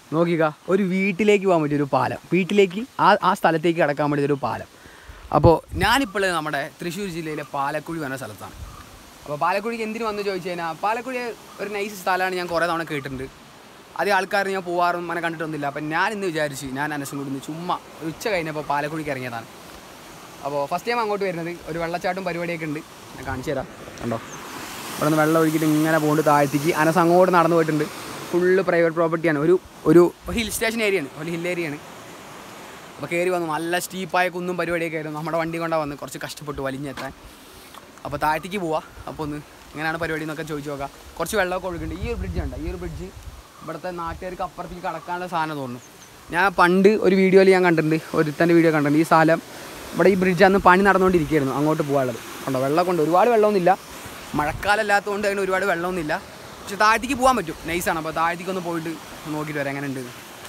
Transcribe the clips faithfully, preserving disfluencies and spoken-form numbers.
നോക്കിക്ക, ഒരു വീട്ടിലേക്ക് പോകാൻ പറ്റിയൊരു പാലം, വീട്ടിലേക്ക് ആ ആ സ്ഥലത്തേക്ക് കടക്കാൻ പറ്റിയൊരു പാലം. അപ്പോൾ ഞാനിപ്പോൾ നമ്മുടെ തൃശ്ശൂർ ജില്ലയിലെ പാലക്കുഴി എന്ന സ്ഥലത്താണ്. അപ്പോൾ പാലക്കുഴിക്ക് എന്തിനു വന്ന് ചോദിച്ചു കഴിഞ്ഞാൽ, പാലക്കുഴി ഒരു നൈസ് സ്ഥലമാണ്, ഞാൻ കുറേ തവണ കേട്ടിട്ടുണ്ട്. അതേ ആൾക്കാർ ഞാൻ പോകാറും അങ്ങനെ കണ്ടിട്ടൊന്നുമില്ല. അപ്പം ഞാൻ ഇന്ന് വിചാരിച്ച് ഞാൻ അനസും കൂടി ഇന്ന് ചുമ്മാ ഒരു ഉച്ച കഴിഞ്ഞപ്പോൾ പാലക്കുഴിക്ക് ഇറങ്ങിയതാണ്. അപ്പോൾ ഫസ്റ്റ് ടൈം അങ്ങോട്ട് വരുന്നത്, ഒരു വെള്ളച്ചാട്ടും പരിപാടിയൊക്കെ ഉണ്ട്, ഞാൻ കാണിച്ചു തരാം. കണ്ടോ, ഇവിടെ നിന്ന് വെള്ളം ഒഴുകിയിട്ട് ഇങ്ങനെ പോകുന്നുണ്ട് താഴത്തേക്ക്. അനസ് അങ്ങോട്ട് നടന്നു പോയിട്ടുണ്ട്. ഫുള്ള് പ്രൈവറ്റ് പ്രോപ്പർട്ടിയാണ്, ഒരു ഒരു ഹിൽ സ്റ്റേഷൻ ഏരിയയാണ്, ഒരു ഹിൽ ഏരിയയാണ്. അപ്പോൾ കയറി വന്നു, നല്ല സ്റ്റീപ്പായ കുന്നും പരിപാടിയൊക്കെ ആയിരുന്നു. നമ്മുടെ വണ്ടി കൊണ്ടാണ് വന്ന് കുറച്ച് കഷ്ടപ്പെട്ടു വലിഞ്ഞെത്താൻ. അപ്പോൾ താഴത്തേക്ക് പോവാം. അപ്പോൾ ഒന്ന് എങ്ങനെയാണ് പരിപാടി എന്നൊക്കെ ചോദിച്ചു നോക്കാം. കുറച്ച് വെള്ളമൊക്കെ ഒഴുകുന്നുണ്ട്. ഈ ഒരു ബ്രിഡ്ജ് ഉണ്ട്, ഈ ഒരു ബ്രിഡ്ജ് ഇവിടുത്തെ നാട്ടുകാർക്ക് അപ്പുറത്തേക്ക് കടക്കാനുള്ള സാധനം തോന്നുന്നു. ഞാൻ പണ്ട് ഒരു വീഡിയോയിൽ ഞാൻ കണ്ടിട്ടുണ്ട്, ഒരുത്തൻ്റെ വീഡിയോ കണ്ടിട്ടുണ്ട്. ഈ സ്ഥലം ഇവിടെ ഈ ബ്രിഡ്ജ് അന്ന് പണി നടന്നുകൊണ്ടിരിക്കുകയായിരുന്നു, അങ്ങോട്ട് പോകാനുള്ളത്. ഉണ്ടോ, വെള്ളം കൊണ്ട് ഒരുപാട് വെള്ളമൊന്നുമില്ല, മഴക്കാലം അല്ലാത്തതുകൊണ്ട് അതിന് ഒരുപാട് വെള്ളമൊന്നുമില്ല. പക്ഷെ താഴത്തേക്ക് പോകാൻ പറ്റും, നൈസാണ്. അപ്പോൾ താഴത്തേക്ക് ഒന്ന് പോയിട്ട് നോക്കിയിട്ട് വരാം എങ്ങനെ ഉണ്ട്.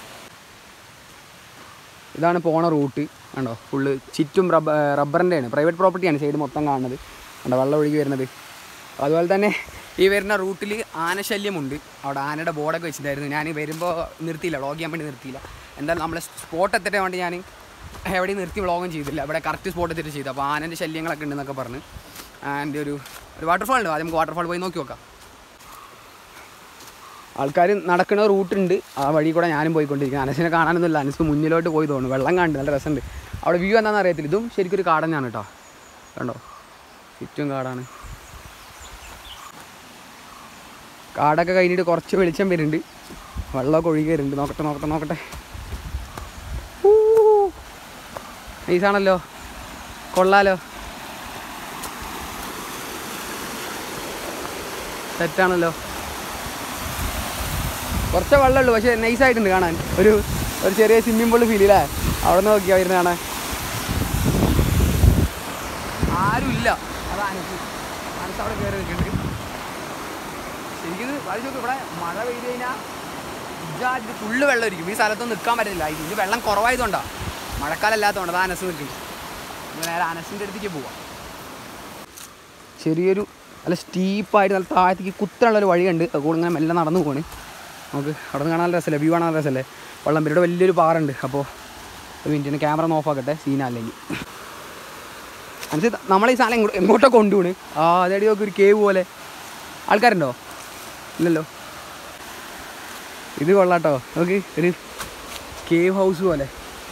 ഇതാണ് പോണ റൂട്ട്. കണ്ടോ, ഫുള്ള് ചുറ്റും റബ്ബർ റബ്ബറിൻ്റെയാണ്, പ്രൈവറ്റ് പ്രോപ്പർട്ടിയാണ് സൈഡ് മൊത്തം കാണുന്നത്. കണ്ടോ, വെള്ളം ഒഴുകി വരുന്നത്. അതുപോലെ തന്നെ ഈ വരുന്ന റൂട്ടിൽ ആനശല്യമുണ്ട്. അവിടെ ആനയുടെ ബോർഡൊക്കെ വെച്ചിട്ടായിരുന്നു. ഞാൻ വരുമ്പോൾ നിർത്തിയില്ല, വ്ളോഗ് ചെയ്യാൻ വേണ്ടി നിർത്തിയില്ല. എന്തായാലും നമ്മളെ സ്പോട്ട് എത്തിയിട്ട് വേണ്ടി ഞാൻ എവിടെയും നിർത്തി വ്ളോഗും ചെയ്തില്ല, ഇവിടെ കറക്റ്റ് സ്പോട്ട് എത്തിയിട്ട് ചെയ്തു. അപ്പോൾ ആനൻ്റെ ശല്യങ്ങളൊക്കെ ഉണ്ടെന്നൊക്കെ പറഞ്ഞ്. ആൻഡ് ഒരു ഒരു വാട്ടർഫാൾ ഉണ്ട്, ആദ്യം നമുക്ക് വാട്ടർഫാൾ പോയി നോക്കി നോക്കാം. ആൾക്കാർ നടക്കുന്ന റൂട്ടുണ്ട്, ആ വഴി കൂടെ ഞാനും പോയിക്കൊണ്ടിരിക്കുന്നത്. അനസിനെ കാണാനൊന്നുമില്ല, അനസ് മുന്നിലോട്ട് പോയി തോന്നുന്നു. വെള്ളം കാണുന്നു, നല്ല രസമുണ്ട്. അവിടെ വ്യൂ എന്താണെന്ന് അറിയത്തില്ല. ഇതും ശരിക്കും ഒരു കാട് തന്നെയാണ് കേട്ടോ. കണ്ടോ, ചുറ്റും കാടാണ്. കാടൊക്കെ കഴിഞ്ഞിട്ട് കുറച്ച് വെളിച്ചം വരുന്നുണ്ട്, വെള്ളമൊക്കെ ഒഴുകി വരുന്നുണ്ട്. നോക്കട്ടെ നോക്കട്ടെ നോക്കട്ടെ നൈസാണല്ലോ, കൊള്ളാലോ, സെറ്റാണല്ലോ. കുറച്ചേ വെള്ളമുള്ളൂ, പക്ഷേ നൈസായിട്ടുണ്ട് കാണാൻ. ഒരു ഒരു ചെറിയ സ്വിമ്മിംഗ് പൂള് ഫീൽ ഇല്ലേ, അവിടെ നിന്ന് നോക്കിയാൽ വരുന്ന കാണാൻ. ആരുമില്ല, അത് അനക്ക് അനക്ക് അവിടെ കയറി നിൽക്കുന്നുണ്ട്. ശരിക്കും വായിച്ചു നോക്കും, ഇവിടെ മഴ പെയ്ത് കഴിഞ്ഞാൽ ഇജാതി ഫുള്ള് വെള്ളമായിരിക്കും. ഈ സ്ഥലത്തൊന്നും നിൽക്കാൻ പറ്റില്ല, ഇത് വെള്ളം കുറവായതുകൊണ്ടാണ്, മഴക്കാലം അല്ലാത്തതുകൊണ്ട്. അത് അനസ് നിൽക്കും. നേരെ അനസിൻ്റെ അടുത്തേക്ക് പോവാം. ചെറിയൊരു നല്ല സ്റ്റീപ്പായിട്ട് നല്ല താഴത്തേക്ക് കുത്തനുള്ളൊരു വഴിയുണ്ട്, അതുകൂടെ ഇങ്ങനെ മെല്ലെ നടന്നു പോകണ്. നമുക്ക് അവിടെ നിന്ന് കാണാൻ രസമല്ലേ, വ്യൂ കാണാൻ രസമല്ലേ. വെള്ളം ഇവിടെ വലിയൊരു പാറുണ്ട്. അപ്പോൾ ഒരു മിനിറ്റിന് ക്യാമറ ഒന്ന് ഓഫാക്കട്ടെ, സീനല്ലെങ്കിൽ. അനുസരിച്ച് നമ്മളെ ഈ സാധനം എങ്ങോട്ട് എങ്ങോട്ടൊക്കെ കൊണ്ടുപോണ്. ആ അതേടി നോക്കി, ഒരു കേവ് പോലെ. ആൾക്കാരുണ്ടോ? ഇല്ലല്ലോ. ഇത് കൊള്ളാട്ടോ, നോക്ക്, ഒരു കേവ് ഹൗസ് പോലെ.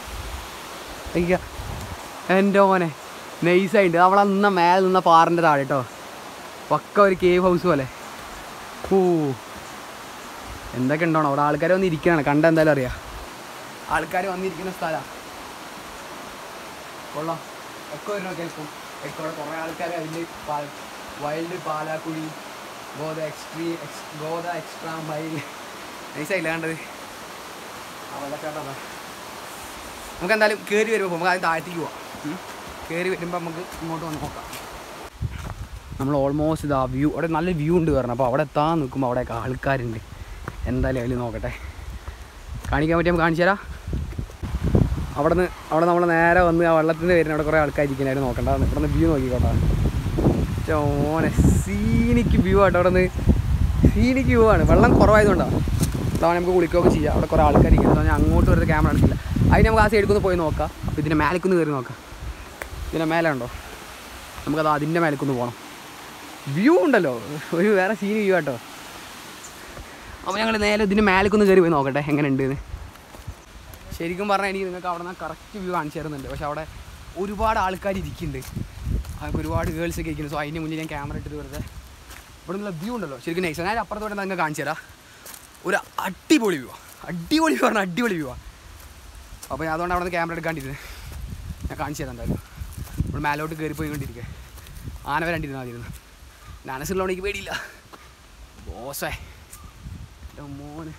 എൻ്റെ മോനെ നൈസായിട്ട് അവളെ നിന്ന മേലെ നിന്ന പാറിൻ്റെ താഴെ കേട്ടോ, പക്ക ഒരു കേവ് ഹൗസ് പോലെ. ഓ എന്തൊക്കെ ഉണ്ടോ അവിടെ. ആൾക്കാർ വന്നിരിക്കുകയാണ്, കണ്ട എന്തായാലും അറിയാം. ആൾക്കാർ വന്നിരിക്കുന്ന സ്ഥലമാണ്. കൊള്ളാം, ഒക്കെ വരുന്നോ കേൾക്കും. ഒക്കെ അവിടെ കുറേ ആൾക്കാർ അതിൽ വൈൽഡ് പാലാക്കുഴി, ഗോദ എക്സ്ട്രീ എക്സ് ഗോദ എക്സ്ട്രാ മൈൽ. നൈസായില്ല കണ്ടത് ആ വെള്ളച്ചാട്ടം. നമുക്ക് എന്തായാലും കയറി വരുമ്പോൾ നമുക്ക് ആദ്യം താഴത്തേക്ക് പോവാം. കയറി വരുമ്പോൾ നമുക്ക് ഇങ്ങോട്ട് വന്ന് നോക്കാം. നമ്മൾ ഓൾമോസ്റ്റ് ഇതാ വ്യൂ, അവിടെ നല്ല വ്യൂ ഉണ്ട് കാരണം. അപ്പോൾ അവിടെ എത്താൻ നിൽക്കുമ്പോൾ അവിടെയൊക്കെ ആൾക്കാരുണ്ട്. എന്തായാലും അതിൽ നോക്കട്ടെ, കാണിക്കാൻ പറ്റി നമുക്ക് കാണിച്ചു തരാം. അവിടെ നിന്ന് അവിടെ നമ്മൾ നേരെ വന്ന് ആ വെള്ളത്തിൻ്റെ വരുന്ന അവിടെ കുറേ ആൾക്കാരിക്കുന്നതായിട്ട് നോക്കണ്ട. ഇവിടെ നിന്ന് വ്യൂ നോക്കിക്കോട്ടെ. ഓനെ സീനിക്ക് വ്യൂ ആട്ടോ, അവിടെ നിന്ന് സീനിക്ക് വ്യൂ ആണ്. വെള്ളം കുറവായതുകൊണ്ടാണ്. അതാണ് നമുക്ക് കുളിക്കുകയൊക്കെ ചെയ്യാം. അവിടെ കുറേ ആൾക്കാരിക്കുന്നത്. ഞാൻ അങ്ങോട്ട് വരുന്ന ക്യാമറ എടുക്കില്ല. അതിന് നമുക്ക് ആ സൈഡിൽ ഒന്ന് പോയി നോക്കാം. അപ്പോൾ ഇതിൻ്റെ മേലേക്കൊന്ന് കയറി നോക്കാം. ഇതിൻ്റെ മേലെ ഉണ്ടോ, നമുക്കത് അതിൻ്റെ മേലേക്കൊന്ന് പോകണം. വ്യൂ ഉണ്ടല്ലോ, ഒരു വേറെ സീൻ വ്യൂ ആട്ടോ. അപ്പോൾ ഞങ്ങൾ നേരെ ഇതിൻ്റെ മേലേക്കൊന്ന് കയറി പോയി നോക്കട്ടെ എങ്ങനെ ഉണ്ട് എന്ന്. ശരിക്കും പറഞ്ഞാൽ എനിക്ക് നിങ്ങൾക്ക് അവിടെ നിന്ന് കറക്റ്റ് വ്യൂ കാണിച്ചു തരുന്നുണ്ട്. പക്ഷെ അവിടെ ഒരുപാട് ആൾക്കാർ ഇരിക്കുന്നുണ്ട്, അതൊക്കെ ഒരുപാട് ഗേൾസൊക്കെ ഇരിക്കുന്നു. സോ അതിൻ്റെ മുന്നിൽ ഞാൻ ക്യാമറ ഇട്ടിട്ട് വെറുതെ ഇവിടെ നിന്നുള്ള വ്യൂ ഉണ്ടല്ലോ ശരിക്കും നൈസ്. ഞാൻ അപ്പുറത്തോടെ നിങ്ങൾക്ക് കാണിച്ചു തരാം. ഒരു അടിപൊളി വ്യൂ, അടിപൊളി വ്യൂ പറഞ്ഞാൽ അടിപൊളി വ്യൂ. അപ്പോൾ ഞാൻ അതുകൊണ്ട് അവിടെ നിന്ന് ക്യാമറ എടുക്കാണ്ടിരുന്നത്. ഞാൻ കാണിച്ചു തരാം എന്തായാലും. നമ്മൾ മേലോട്ട് കയറി പോയിക്കൊണ്ടിരിക്കുക. ആന വരാണ്ടിരുന്നാൽ മതിയിരുന്നു. നാനസുള്ളതുകൊണ്ട് എനിക്ക് പേടിയില്ല. ബോസേ മോന്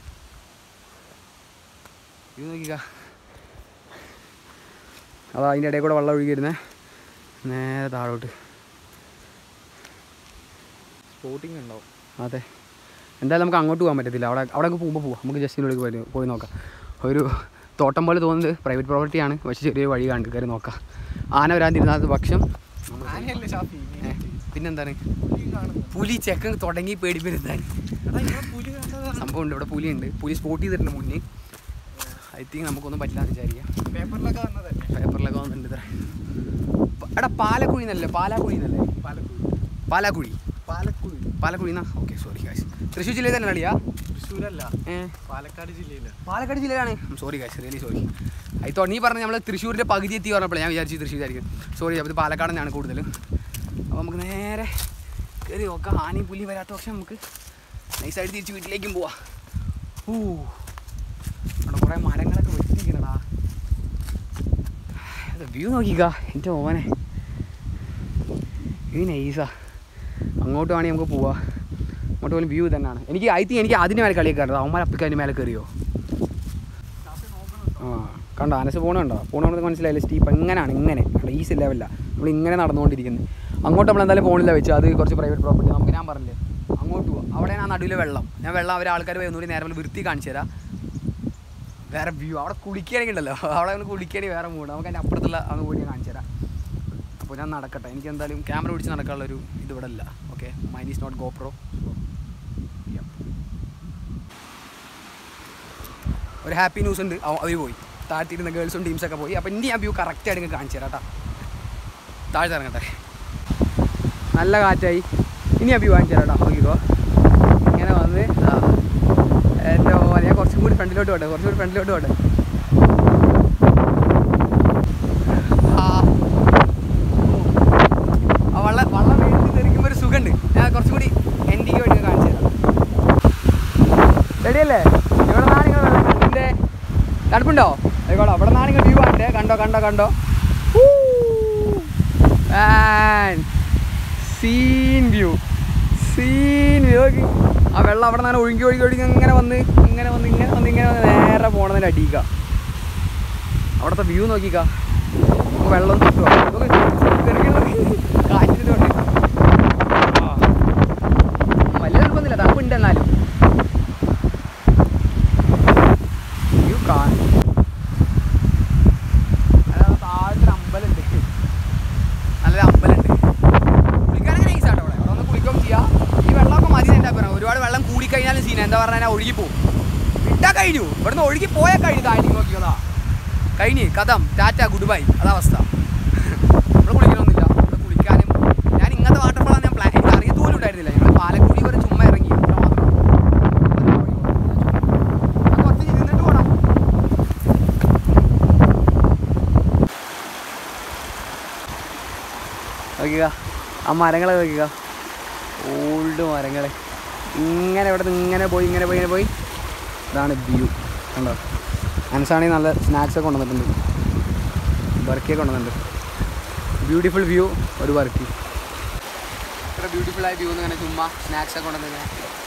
ഇത് നോക്കിക്ക, അതാ അതിൻ്റെ ഇടയിൽ കൂടെ വെള്ളം ഒഴുകി വരുന്നേ നേരെ താഴോട്ട്. സ്പോട്ടിങ് ഉണ്ടാവും. അതെ, എന്തായാലും നമുക്ക് അങ്ങോട്ട് പോകാൻ പറ്റത്തില്ല. അവിടെ അവിടെ പോകുമ്പോൾ പോവാം. നമുക്ക് ജസ്റ്റിനുള്ളിൽ പോയി പോയി നോക്കാം. ഒരു തോട്ടം പോലെ തോന്നുന്നത് പ്രൈവറ്റ് പ്രോപ്പർട്ടിയാണ്, പക്ഷേ ചെറിയ വഴി കണ്ട് കയറി നോക്കാം. ആന വരാതിരുന്നത് പക്ഷം പിന്നെന്താണ് പുലി ചെക്കൻ തുടങ്ങി പേടിപ്പിരുന്നാൽ സംഭവം ഉണ്ട്. ഇവിടെ പുലിയുണ്ട്. പുലി സ്പോട്ട് ചെയ്തിട്ടുണ്ട് മുന്നിൽ. ഐ തിങ്ക് നമുക്കൊന്നും പറ്റില്ലാന്ന് വിചാരിക്കാം. പേപ്പറിലൊക്കെ വന്നതല്ലേ? പേപ്പറിലൊക്കെ വന്നിട്ടുണ്ട് ഇത്ര. എടാ പാലക്കുഴി എന്നല്ലേ? പാലാക്കുഴി എന്നല്ലേ? പാലക്കുഴി പാലാക്കുഴി പാലക്കുഴി പാലക്കുഴി എന്നാ? ഓക്കെ സോറി കാശ്. തൃശ്ശൂർ ജില്ലയിൽ തന്നെ അടിയാ? തൃശ്ശൂരല്ല, ഏഹ് പാലക്കാട് ജില്ലയിലാണ്. പാലക്കാട് ജില്ലയിലാണ്. സോറി കാശ്, റിയലി സോറി. അയത്തോ നീ പറഞ്ഞ നമ്മൾ തൃശ്ശൂരിൻ്റെ പകുതി എത്തി പറഞ്ഞപ്പോൾ ഞാൻ വിചാരിച്ചു തൃശ്ശൂരായിരിക്കും. സോറി, അപ്പോൾ ഇത് പാലക്കാട് തന്നെയാണ് കൂടുതലും. അപ്പോൾ നമുക്ക് നേരെ കയറി നോക്കാം. ആനയും പുലി വരാത്ത പക്ഷെ നമുക്ക് നൈസായിട്ട് തിരിച്ച് വീട്ടിലേക്കും പോവാം. ഊ അവിടെ കുറേ മരങ്ങളൊക്കെ വെട്ടിക്കണടാ. വ്യൂ നോക്കിക്കാ എൻ്റെ മോനെ, വ്യൂ നൈസാ. അങ്ങോട്ട് വേണമെങ്കിൽ നമുക്ക് പോവാം. അങ്ങോട്ട് പോലും വ്യൂ തന്നെയാണ്. എനിക്ക് ഐ തിങ്ക് എനിക്ക് അതിന് മേലെ കളിയൊക്കെ അറിയാം. അവന്മാർ അപ്പിക്ക് അതിന് മേലെ കയറിയോ? ആ കണ്ടോ അനസ് പോകണുണ്ടോ? പോകണമെന്ന് മനസ്സിലായില്ല. സ്റ്റീപ്പ് എങ്ങനെയാണ് ഇങ്ങനെ ഈസി ലെവലില്ല. നമ്മൾ ഇങ്ങനെ നടന്നുകൊണ്ടിരിക്കുന്നത്. അങ്ങോട്ട് നമ്മൾ എന്തായാലും പോകണില്ല വെച്ചു. അത് കുറച്ച് പ്രൈവറ്റ് പ്രോപ്പർട്ടി. നമുക്ക് ഞാൻ പറഞ്ഞില്ലേ അങ്ങോട്ട് പോവാം. അവിടെ ആ നടുവിലെ വെള്ളം, ഞാൻ വെള്ളം അവർ ആൾക്കാർ പോയി ഒന്നുകൂടി നേരെ വൃത്തി കാണിച്ചു തരാം. വേറെ വ്യൂ അവിടെ കുളിക്കുകയാണെങ്കിൽ ഉണ്ടല്ലോ, അവിടെ ഒന്ന് കുളിക്കുകയാണെങ്കിൽ വേറെ മൂഡ്. നമുക്ക് അതിൻ്റെ അപ്പുറത്തുള്ള അന്ന് കൂടി കാണിച്ചു തരാം. അപ്പോൾ ഞാൻ നടക്കട്ടെ. എനിക്ക് എന്തായാലും ക്യാമറ പിടിച്ച് നടക്കാനുള്ളൊരു ഇത് ഇവിടെ ഇല്ല. Okay, mine is not GoPro. ഒരു ഹാപ്പി ന്യൂസ് ഉണ്ട്. അവർ പോയി താഴ്ത്തിയിരുന്ന ഗേൾസും ടീംസൊക്കെ പോയി. അപ്പോൾ ഇനി ഞാൻ വ്യൂ കറക്റ്റായിട്ട് നിങ്ങൾക്ക് കാണിച്ചു തരാം കേട്ടോ. താഴ്ത്തി ഇറങ്ങട്ടെ. നല്ല കാറ്റായി. ഇനി ഞാൻ വ്യൂ കാണിച്ചു തരാം കേട്ടോ. നോക്കിക്കോ ഇങ്ങനെ വന്ന് ആ എൻ്റെ പോലെ ഞാൻ കുറച്ചും കൂടി ഫ്രണ്ടിലോട്ട് പോട്ടെ, കുറച്ചും കൂടി ഫ്രണ്ടിലോട്ട് പോട്ടെ. ആ വള്ളം വള്ളം വീട്ടിൽ തെറിക്കുമ്പോൾ ഒരു സുഖമുണ്ട്. ഞാൻ കുറച്ചും കൂടി എൻഡിക്ക് വേണ്ടി കാണിച്ചു തരാം. റെഡിയല്ലേ? ഇവിടെ നിന്നാണ് നിങ്ങൾ വെള്ളത്തിൻ്റെ തണുപ്പുണ്ടോ? ആയിക്കോട്ടെ. അവിടെ നിന്നാണ് നിങ്ങൾ വ്യൂ ആണ്ടേ. കണ്ടോ കണ്ടോ കണ്ടോ സീൻ വ്യൂ സീൻ വ്യൂ. ആ വെള്ളം അവിടെ നിന്നാണ് ഒഴുകി ഒഴുകി ഒഴുകി ഇങ്ങനെ വന്ന് ഇങ്ങനെ വന്ന് ഇങ്ങനെ വന്ന് ഇങ്ങനെ വന്ന് നേരെ പോണതിൻ്റെ അടിയിക്കുക. അവിടുത്തെ വ്യൂ നോക്കിക്കാ. നമുക്ക് വെള്ളം കിട്ടുക കാറ്റിട്ടുണ്ട്. വലിയ തണുപ്പൊന്നുമില്ല, തണുപ്പുണ്ട് എന്നാലും വ്യൂ കാണും. അതായത് താഴത്തൊരു അമ്പലമുണ്ട്, നല്ലൊരു അമ്പലമുണ്ട്. കുളിക്കാനൊക്കെ നൈസാട്ടോ. അവിടെ അവിടെ ഒന്ന് കുളിക്കുകയും ചെയ്യാം. ഈ വെള്ളമൊക്കെ മതി എൻ്റെ അഭിപ്രായം. ഒരുപാട് വെള്ളം കൂടിക്കഴിഞ്ഞാലും സീന എന്താ പറഞ്ഞാൽ ഒഴുകിപ്പോവും. വിട്ടാൽ കഴിഞ്ഞു. ഇവിടുന്ന് ഒഴുകി പോയാൽ കഴിഞ്ഞു. താഴേക്ക് നോക്കിയതാ കഴിഞ്ഞ് കഥം ടാറ്റ ഗുഡ് ബൈ. അതവസ്ഥ. ഇവിടെ കുളിക്കണമെന്നില്ല. ഇവിടെ കുളിക്കാനും ഞാൻ ഇങ്ങനത്തെ വാട്ടർഫോളാണ് ഞാൻ പ്ലാൻ എനിക്ക് അറിയത്ത് പോലും ഉണ്ടായിരുന്നില്ല. ഞങ്ങൾ പാലക്കുടി വരെ ചുമ്മാ ഇറങ്ങി. അത്ര മാത്രം. കുറച്ച് ഇരുന്നിട്ട് പോകണം. നോക്കുക ആ മരങ്ങളെ നോക്കുക. ഓൾഡ് മരങ്ങൾ ഇങ്ങനെ ഇവിടെ നിന്ന് ഇങ്ങനെ പോയി ഇങ്ങനെ പോയി ഇങ്ങനെ പോയി. ഇതാണ് വ്യൂ. കണ്ടോ? അനസാണെങ്കിൽ നല്ല സ്നാക്സൊക്കെ കൊണ്ടുവന്നിട്ടുണ്ട്. ബർക്കിയൊക്കെ കൊണ്ടുവന്നിട്ടുണ്ട്. Beautiful view. ഒരു ബർക്കി ഇത്ര ബ്യൂട്ടിഫുള്ളായ വ്യൂ എന്ന് ഇങ്ങനെ ചുമ്മാ സ്നാക്സൊക്കെ കൊണ്ടുവന്നിങ്ങനെ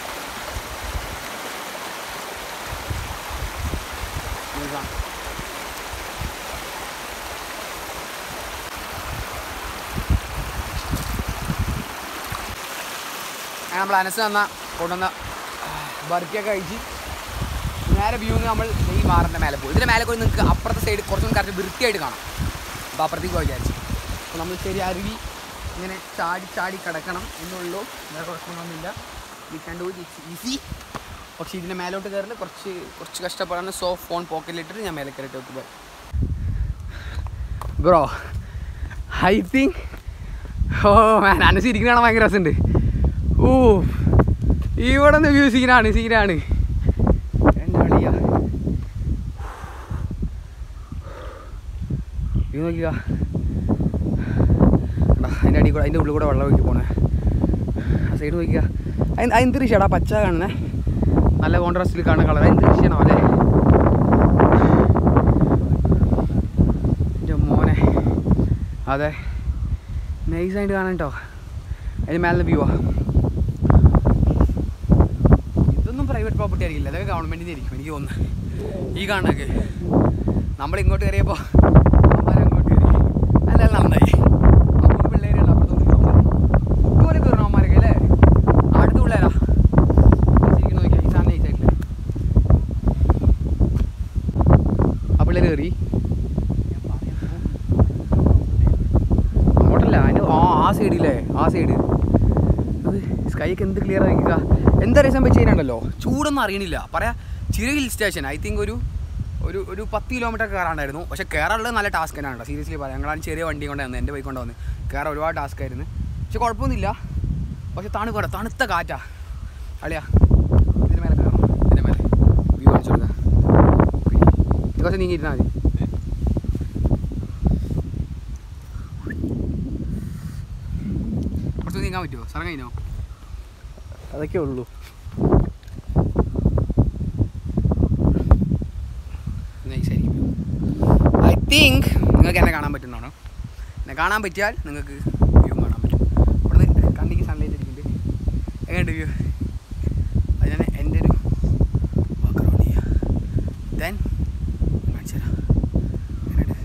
നമ്മൾ അനസ് തന്ന കൊണ്ടുവന്ന ബർക്കിയൊക്കെ കഴിച്ച് നേരെ വ്യൂ നമ്മൾ ഈ മാറിൻ്റെ മേലെ പോകും. ഇതിൻ്റെ മേലെ പോയി നിങ്ങൾക്ക് അപ്പുറത്തെ സൈഡ് കുറച്ചും കറക്റ്റ് വൃത്തിയായിട്ട് കാണാം. അപ്പോൾ അപ്പുറത്തേക്ക് പോയി വിചാരിച്ചു. അപ്പോൾ നമ്മൾ ശരി അരുവി ഇങ്ങനെ ചാടി ചാടി കിടക്കണം എന്നുള്ളൂ. വേറെ കുഴപ്പമൊന്നുമില്ല. We can do it easy. പക്ഷേ ഇതിൻ്റെ മേലോട്ട് കയറിൽ കുറച്ച് കുറച്ച് കഷ്ടപ്പെടാണ്. സോ ഫോൺ പോക്കറ്റിലിട്ടിട്ട് ഞാൻ മേലെ കയറിയിട്ട് വെക്കുക. Bro I think oh man Anas ഇരിക്കണ ഭയങ്കര രസമുണ്ട്. ഓ ഇവിടെ നിന്ന് വ്യൂ സീനാണ് സീനാണ് എൻ്റെ കളിയാ. വ്യൂ നോക്കിയ അതിൻ്റെ അടി കൂടെ അതിൻ്റെ ഉള്ളിൽ കൂടെ വെള്ളം ഒഴുകി പോണേ. ആ സൈഡ് നോക്കിയ അത് എന്ത് കൃഷിയാടാ പച്ച കാണുന്നേ. നല്ല കോൺട്രാസ്റ്റിൽ കാണുന്ന കളർ. എന്ത് കൃഷിയാണോ അല്ലേ എൻ്റെ മോനെ? അതെ നൈസായിട്ട് കാണാൻ കേട്ടോ. അതിന് മേലെ വ്യൂ ആ. ഇതൊന്നും പ്രൈവറ്റ് പ്രോപ്പർട്ടി ആയിരിക്കില്ല, അതൊക്കെ ഗവൺമെൻറ്റിൻ്റെ ആയിരിക്കും എനിക്ക് തോന്നുന്നു. ഈ കാണുന്നതൊക്കെ നമ്മളിങ്ങോട്ട് കയറിയപ്പോൾ അങ്ങോട്ട് കയറി അല്ല നന്നായി. മൂന്ന് പിള്ളേരുള്ള അപ്പുറത്തോട്ട് ഇതുപോലെ കയറണം അവന്മാരൊക്കെ അല്ലേ. അടുത്ത പിള്ളേരാ ശരിക്കും നോക്കിയാൽ ഈ സാധനം നൈസായിട്ടില്ല. ആ പിള്ളേർ കയറി അങ്ങോട്ടല്ല അതിന് ആ ആ സൈഡില്ലേ ആ സൈഡ്. അത് സ്കൈ ഒക്കെ എന്ത് ക്ലിയർ ആക്കിക്കുക. എന്താ രസം വെച്ച് കഴിഞ്ഞാണ്ടല്ലോ ചൂടൊന്നും അറിയണില്ല. പറയാം ചില ഹിൽ സ്റ്റേഷൻ ഐ തിങ്ക് ഒരു ഒരു ഒരു പത്ത് കിലോമീറ്റർ കയറാണ്ടായിരുന്നു. പക്ഷേ കയറാനുള്ളത് നല്ല ടാസ്ക് തന്നെയാണ്. സീരിയസ്ലി പറയാം. ഞങ്ങളാണ് ചെറിയ വണ്ടി കൊണ്ട് വന്നത്, എൻ്റെ ബൈക്ക് കൊണ്ട് വന്ന് കയറാൻ ഒരുപാട് ടാസ്ക് ആയിരുന്നു. പക്ഷെ കുഴപ്പമൊന്നുമില്ല. പക്ഷെ തണുപ്പാണ്, തണുത്ത കാറ്റാ അളിയാ. ഇതിന് മേലെ കയറണം, ഇതിൻ്റെ മേലെ വ്യൂ കാണിച്ചു കൊടുക്കാം. കുറച്ച് നീങ്ങി ഇരുന്നാൽ മതി. കുറച്ച് നീങ്ങാൻ പറ്റുമോ? സ്ഥലം കഴിഞ്ഞോ? അതൊക്കെ ഉള്ളൂ. ഐ തിങ്ക് നിങ്ങൾക്ക് എന്നെ കാണാൻ പറ്റുന്നതാണോ? എന്നെ കാണാൻ പറ്റിയാൽ നിങ്ങൾക്ക് വ്യൂ കാണാൻ പറ്റും. ഇവിടുന്ന് കണ്ണിക്ക് സൺലൈറ്റ് അടിക്കുന്നുണ്ട്. എങ്ങനെയുണ്ട് വ്യൂ? അത് ഞാൻ എൻ്റെ ഒരു ബാക്ക്ഗ്രൗണ്ട് ചെയ്യാം. ദെൻ കാണിച്ചു തരാം. എങ്ങനെയുണ്ട്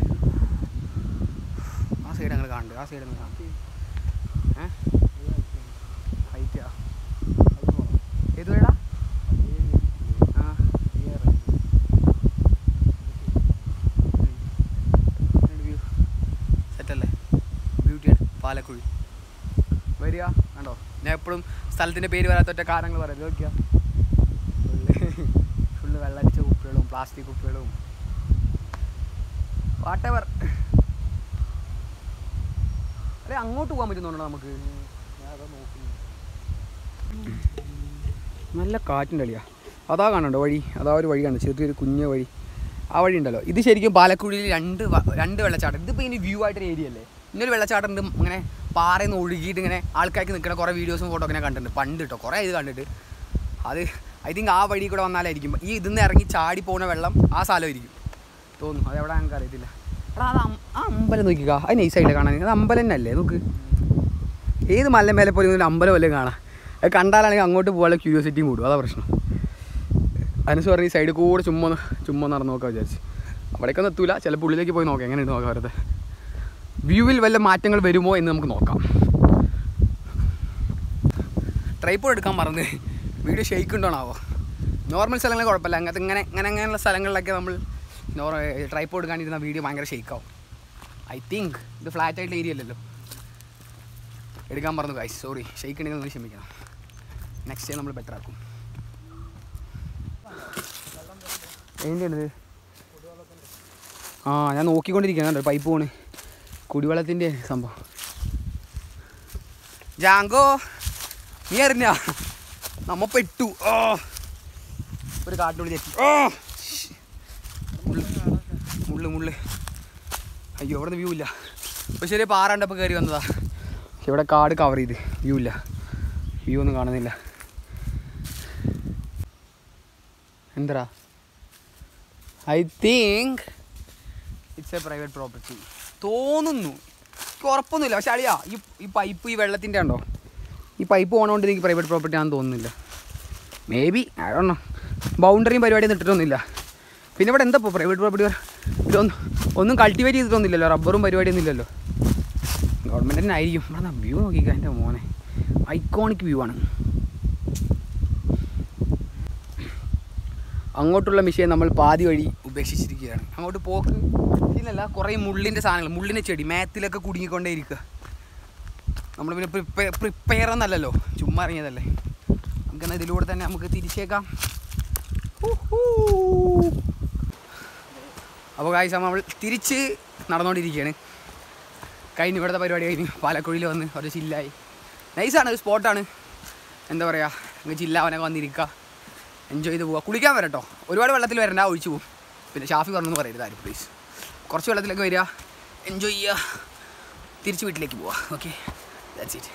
ആ സൈഡ് ഞങ്ങൾ കാണുന്നുണ്ട്. ആ സൈഡ് നിങ്ങൾ കാണും. ഏ ഹൈറ്റാ ഏത് വേടാ? ആ സെറ്റല്ലേ? ബ്യൂട്ടിയാണ് പാലക്കുഴി. വരിക കണ്ടോ, ഞാൻ എപ്പോഴും സ്ഥലത്തിൻ്റെ പേര് വരാത്ത ഒറ്റ കാരണങ്ങൾ പറയുന്നത് നോക്കിയാൽ ഫുള്ള് ഫുള്ള് വെള്ളടിച്ച കുപ്പികളും പ്ലാസ്റ്റിക് കുപ്പികളും വാട്ടെവർ. അല്ലെ അങ്ങോട്ട് പോകാൻ പറ്റുന്നുണ്ടോ നമുക്ക്? നല്ല കാറ്റിൻ്റെ കളിയാ. അതാ കാണണ്ടോ വഴി? അതാ ഒരു വഴി കണ്ടോ, ചെറിയൊരു കുഞ്ഞ വഴി. ആ വഴി ഉണ്ടല്ലോ, ഇത് ശരിക്കും പാലക്കുഴിയിൽ രണ്ട് രണ്ട് വെള്ളച്ചാട്ടം. ഇതിപ്പോൾ ഇനി വ്യൂ ആയിട്ടൊരു ഏരിയ അല്ലേ. ഇന്നൊരു വെള്ളച്ചാട്ടം ഉണ്ട്, ഇങ്ങനെ പാറയിൽ നിന്ന് ഒഴുകിയിട്ട് ഇങ്ങനെ ആൾക്കാർക്ക് നിൽക്കുന്ന കുറേ വീഡിയോസും ഫോട്ടോ ഒക്കെ കണ്ടിട്ടുണ്ട് പണ്ട് കേട്ടോ, കുറേ ഇത് കണ്ടിട്ട്. അത് ഐ തിങ്ക് ആ വഴി കൂടെ വന്നാലായിരിക്കും ഈ ഇതിന്ന് ഇറങ്ങി ചാടി പോകുന്ന വെള്ളം ആ സ്ഥലമായിരിക്കും തോന്നുന്നു. അത് എവിടെ ഞങ്ങൾക്ക് അറിയത്തില്ല. എടാ അത് ആ അമ്പലം നോക്കിക്കാ, അത് നൈസായില്ലേ കാണാൻ? അത് അമ്പലം തന്നെ അല്ലേ? നോക്ക്, ഏത് മല മേലെ പോലും അമ്പലം വല്ലതും കാണാം. അത് കണ്ടാലാണെങ്കിൽ അങ്ങോട്ട് പോകാനുള്ള ക്യൂരിയോസിറ്റിയും കൂടും. അതാ പ്രശ്നം. അനുസരിച്ച് പറഞ്ഞ് ഈ സൈഡിൽ കൂടെ ചുമ്മാ ചുമ്മാ നടന്ന് നോക്കാൻ വിചാരിച്ച്. അവിടേക്കൊന്നും എത്തൂല, ചിലപ്പോൾ ഉള്ളിലേക്ക് പോയി നോക്കാം എങ്ങനെയുണ്ട് നോക്കാം. വെറുതെ വ്യൂവിൽ വല്ല മാറ്റങ്ങൾ വരുമോ എന്ന് നമുക്ക് നോക്കാം. ട്രൈപ്പോഡ് എടുക്കാൻ മറന്ന് വീഡിയോ ഷെയ്ക്ക് ഉണ്ടോണാവോ? നോർമൽ സ്ഥലങ്ങളിൽ കുഴപ്പമില്ല, അങ്ങനത്തെ ഇങ്ങനെ ഇങ്ങനെ അങ്ങനെയുള്ള സ്ഥലങ്ങളിലൊക്കെ നമ്മൾ നോർ ട്രൈപ്പോഡ് എടുക്കാനിരുന്ന വീഡിയോ ഭയങ്കര ഷെയ്ക്കാവും. ഐ തിങ്ക് ഇത് ഫ്ലാറ്റ് ആയിട്ടുള്ള ഏരിയ അല്ലല്ലോ, എടുക്കാൻ പറഞ്ഞു ഗൈസ്. സോറി, ഷെയ്ക്ക് ഉണ്ടെങ്കിൽ ഒന്ന് ക്ഷമിക്കണം. നെക്സ്റ്റ് ടൈം നമ്മൾ ബെറ്റർ ആക്കും. എന്തിനാണിത്? ആ ഞാൻ നോക്കിക്കൊണ്ടിരിക്കുകയാണ്, പൈപ്പ് പോണ് കുടിവെള്ളത്തിൻ്റെ സംഭവം. ജാങ്കോ നീ അറിഞ്ഞ നമ്മ പെട്ടു. ഓ ഒരു കാട്ടിനുള്ളിൽ തെറ്റി. ഓ മുള്ളു മുള്ളു. അയ്യോ അവിടെ നിന്ന് വ്യൂ ഇല്ല. ഇപ്പോൾ ശരി പാറാണ്ടപ്പോൾ കയറി വന്നതാ. ഇവിടെ കാട് കവർ ചെയ്ത് വ്യൂ ഇല്ല, വ്യൂ ഒന്നും കാണുന്നില്ല. എന്താ I think it's a private property തോന്നുന്നു. എനിക്ക് ഉറപ്പൊന്നുമില്ല. പക്ഷെ അളിയാ ഈ ഈ പൈപ്പ് ഈ വെള്ളത്തിൻ്റെ ഉണ്ടോ, ഈ പൈപ്പ് പോകണോണ്ട് എനിക്ക് പ്രൈവറ്റ് പ്രോപ്പർട്ടി ആണെന്ന് തോന്നുന്നില്ല. മേ ബി ആണോ, ബൗണ്ടറിയും പരിപാടിയും ഇട്ടിട്ടൊന്നുമില്ല. പിന്നെ ഇവിടെ എന്താ ഇപ്പോൾ പ്രൈവറ്റ് പ്രോപ്പർട്ടി? ഇതൊന്നും ഒന്നും കൾട്ടിവേറ്റ് ചെയ്തിട്ടൊന്നുമില്ലല്ലോ, റബ്ബറും പരിപാടിയൊന്നും ഇല്ലല്ലോ. ഗവൺമെൻറ് തന്നെ ആയിരിക്കും. ഇവിടെ വ്യൂ നോക്കിക്കാം എൻ്റെ മോനെ, ഐക്കോണിക് വ്യൂ ആണ്. അങ്ങോട്ടുള്ള മിഷീൻ നമ്മൾ പാതി വഴി ഉപേക്ഷിച്ചിരിക്കുകയാണ്. അങ്ങോട്ട് പോക്ക് ഇല്ലല്ല, കുറേ മുള്ളിൻ്റെ സാധനങ്ങൾ, മുള്ളിൻ്റെ ചെടി മാത്തിലൊക്കെ കുടുങ്ങിക്കൊണ്ടേ ഇരിക്കുക. നമ്മൾ പിന്നെ പ്രിപ്പയർ പ്രിപ്പയർ എന്നല്ലല്ലോ, ചുമ്മാ ഇറങ്ങിയതല്ലേ. നമുക്കെന്നാൽ ഇതിലൂടെ തന്നെ നമുക്ക് തിരിച്ചേക്കാം. അപ്പോൾ ഗായ്സ് നമ്മൾ തിരിച്ച് നടന്നുകൊണ്ടിരിക്കുകയാണ്. കഴിഞ്ഞ് ഇവിടുത്തെ പരിപാടി കഴിഞ്ഞ് പാലക്കുഴിയിൽ വന്ന് ഒരു ചില്ലായി. നൈസാണ്, ഒരു സ്പോട്ടാണ്. എന്താ പറയുക, നിങ്ങൾക്ക് ചില്ലാവനൊക്കെ വന്നിരിക്കുക, എൻജോയ് ചെയ്ത് പോവുക. കുളിക്കാൻ വരട്ടോ, ഒരുപാട് വെള്ളത്തിൽ വരണ്ട, ഒഴിച്ചു പോകും. പിന്നെ ഷാഫി പറഞ്ഞെന്ന് പറയരുത് ആരും പ്ലീസ്. കുറച്ച് വെള്ളത്തിലേക്ക് വരിക, എൻജോയ് ചെയ്യുക, തിരിച്ച് വീട്ടിലേക്ക് പോവുക. Okay, that's it.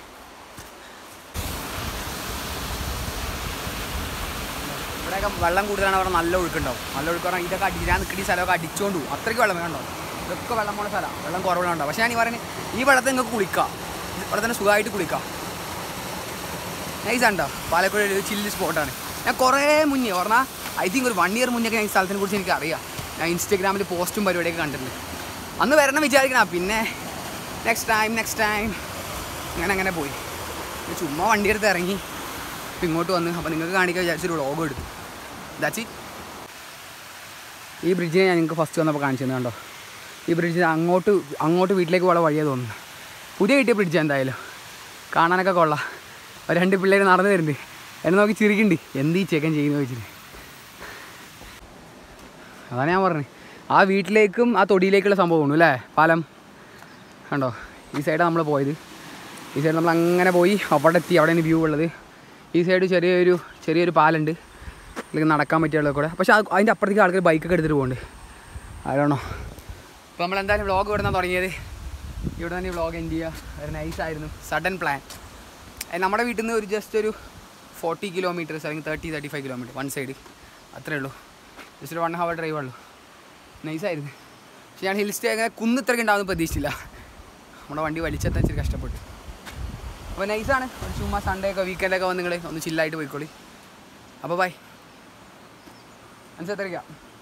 ഇവിടെയൊക്കെ വെള്ളം കൂടുതലാണ്, അവിടെ നല്ല ഒഴുക്കുണ്ടാവും. നല്ല ഒഴുക്ക് പറഞ്ഞാൽ ഇതൊക്കെ അടി ഞാൻ നിൽക്കുന്ന സ്ഥലമൊക്കെ അടിച്ചുകൊണ്ട് പോകും. അത്രയ്ക്ക് വെള്ളം വേണ്ടാവും. ഇതൊക്കെ വെള്ളം പോണ സ്ഥലമാണ്, വെള്ളം കുറവുണ്ടാവും. പക്ഷേ ഞാൻ ഈ പറയുന്നത് ഈ വെള്ളത്തിൽ നിങ്ങൾക്ക് കുളിക്കാം, ഇവിടെ തന്നെ സുഖമായിട്ട് കുളിക്കാം. നൈസാണ് കേട്ടോ. പാലക്കുഴി ഒരു ചില്ല് സ്പോട്ടാണ്. ഞാൻ കുറേ മുന്നേ പറഞ്ഞാൽ ഐ തിങ്ക് ഒരു വൺ ഇയർ മുന്നേ ഒക്കെ ഞാൻ ഈ സ്ഥലത്തിനെ കുറിച്ച് എനിക്ക് അറിയാം. ഞാൻ ഇൻസ്റ്റാഗ്രാമിൽ പോസ്റ്റും പരിപാടിയൊക്കെ കണ്ടിട്ടുണ്ട്. അന്ന് വരണം വിചാരിക്കണം, പിന്നെ നെക്സ്റ്റ് ടൈം നെക്സ്റ്റ് ടൈം അങ്ങനെ അങ്ങനെ പോയി. ചുമ്മാ വണ്ടി എടുത്ത് ഇറങ്ങി ഇങ്ങോട്ട് വന്ന്. അപ്പോൾ നിങ്ങൾക്ക് കാണിക്കാൻ വിചാരിച്ചൊരു വ്ളോഗ് എടുത്തു. That's it. ഈ ബ്രിഡ്ജിനെ ഞാൻ നിങ്ങൾക്ക് ഫസ്റ്റ് വന്നപ്പോൾ കാണിച്ചു തന്നെ കണ്ടോ. ഈ ബ്രിഡ്ജ് അങ്ങോട്ട് അങ്ങോട്ട് വീട്ടിലേക്ക് പോകാൻ വഴിയാണ് തോന്നുന്നു. പുതിയ കിട്ടിയ ബ്രിഡ്ജ് എന്തായാലും കാണാനൊക്കെ കൊള്ളാം. രണ്ട് പിള്ളേർ നടന്നു വരുന്നുണ്ട്. എന്നെ നോക്കി ചിരിക്കുന്നുണ്ട്, എന്ത് ഈ ചെക്കൻ ചെയ്യുന്നു വെച്ചിട്ട്. അതാണ് ഞാൻ പറഞ്ഞത്, ആ വീട്ടിലേക്കും ആ തൊടിയിലേക്കുള്ള സംഭവമാണ് അല്ലേ പാലം. കണ്ടോ, ഈ സൈഡാണ് നമ്മൾ പോയത്. ഈ സൈഡ് നമ്മൾ അങ്ങനെ പോയി അവിടെ എത്തി, അവിടെയാണ് വ്യൂ ഉള്ളത്. ഈ സൈഡ് ചെറിയൊരു ചെറിയൊരു പാലുണ്ട്, അല്ലെങ്കിൽ നടക്കാൻ പറ്റിയുള്ള കൂടെ. പക്ഷേ അതിൻ്റെ അപ്പുറത്തേക്ക് ആൾക്കാർ ബൈക്കൊക്കെ എടുത്തിട്ട് പോകുന്നുണ്ട്. ആരാണോ ഇപ്പോൾ നമ്മൾ എന്തായാലും വ്ളോഗ് ഇവിടെ നിന്നാണ് തുടങ്ങിയത്. ഇവിടെ തന്നെ വ്ളോഗ് എൻഡ് ചെയ്യുക. ഒരു നൈസായിരുന്നു, സഡൻ പ്ലാൻ. നമ്മുടെ വീട്ടിൽ നിന്ന് ഒരു ജസ്റ്റ് ഒരു ഫോർട്ടി കിലോമീറ്റേഴ്സ് അല്ലെങ്കിൽ thirty thirty five kilometre one side, അത്രേ ഉള്ളൂ. ജസ്റ്റ് ഒരു വൺ ഹവർ ഡ്രൈവ് ഉള്ളൂ. നൈസായിരുന്നു. പക്ഷേ ഞാൻ ഹിൽ സ്റ്റേ അങ്ങനെ കുന്ന് ഇത്രയ്ക്ക് ഉണ്ടാകുമെന്ന് പ്രതീക്ഷിച്ചില്ല. നമ്മുടെ വണ്ടി വലിച്ചെത്താൻ ഇച്ചിരി കഷ്ടപ്പെട്ടു. അപ്പോൾ നൈസാണ്. ഒരു ചുമ്മാ സൺഡേ ഒക്കെ വീക്കെൻഡൊക്കെ വന്ന് നിങ്ങൾ ഒന്ന് ചില്ലായിട്ട് പോയിക്കോളി. അപ്പോൾ ബൈ, മനസ്സിലാക്കാം.